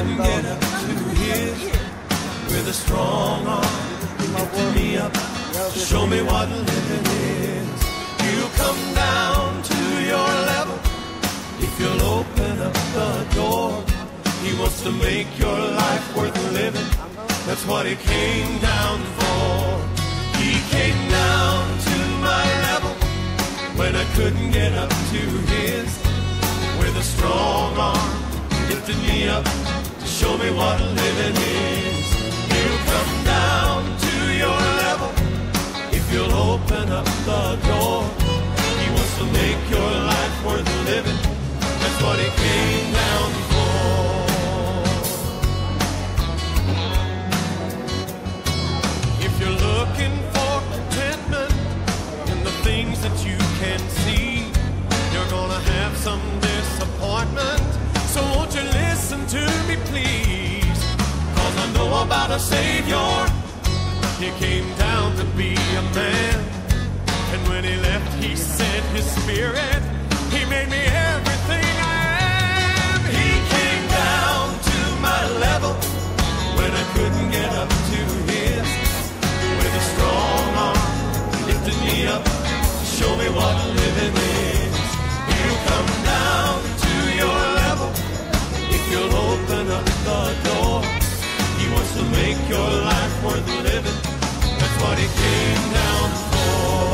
couldn't get up to his, with a strong arm lifted me up to show me what living is. You come down to your level if you'll open up the door. He wants to make your life worth living. That's what he came down for. He came down to my level when I couldn't get up to his, with a strong arm lifted me up to show me what living is. You come down to your level if you'll open up the door. He wants to make your life worth living. That's what he came down for. If you're looking for contentment in the things that you can see, you're gonna have some disappointment. So won't you listen to me, please? 'Cause I know about a Savior. He came down to be a man, and when he left, he sent his Spirit. He made me everything I am. He came down to my level when I couldn't get up to his, with a strong arm lifted me up to show me what living is. You come down to your level if you'll open up the door. He wants to make your life worth living. That's what he came down for.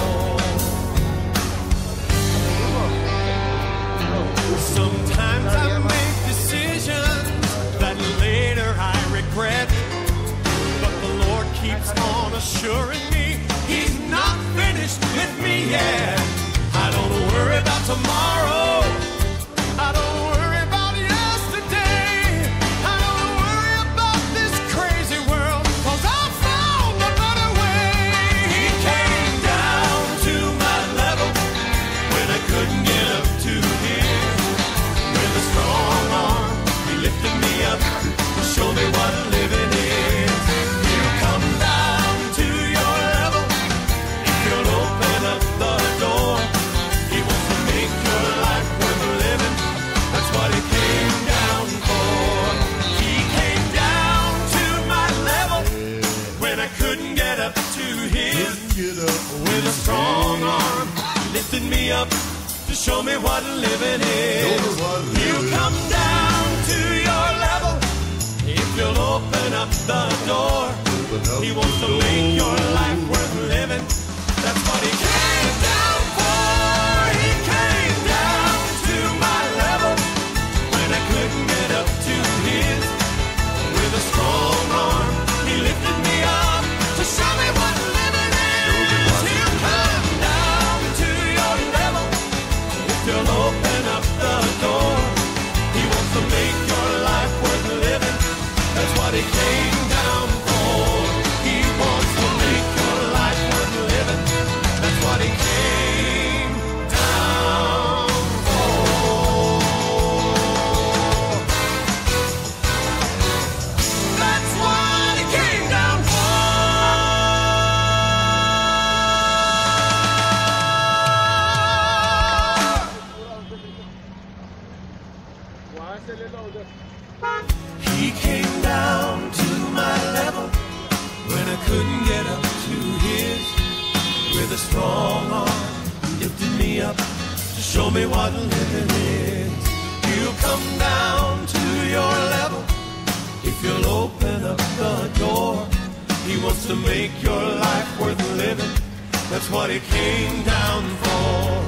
Sometimes I make decisions that later I regret, but the Lord keeps on assuring me he's not finished with me yet. I don't worry about tomorrow. I don't worry about yesterday. I don't worry about this crazy world, 'cause I found a better way. He came down to my level when I couldn't get up to his, with a strong arm he lifted me up to show me what living is. You come down to your level if you'll open up the door. He wants to make your life worth living. That's what he came down for. He came down to my level when I couldn't get up to his, with a strong arm he lifted me up to show me what living is. You come down to your level if you'll open up the door. He wants to make your life worth living. That's what he came down for. He came down to my level when I couldn't get up to his, with a strong arm he lifted me up to show me what living is. You come down to your level if you'll open up the door. He wants to make your life worth living. That's what he came down for. He wants to make your life worth living. That's what he came down for. That's what he came down for. He came down to my level when I couldn't get up to his, with a strong arm lifted me up to show me what living is. You come down to your level if you'll open up the door. He wants to make your life worth living. That's what he came down for.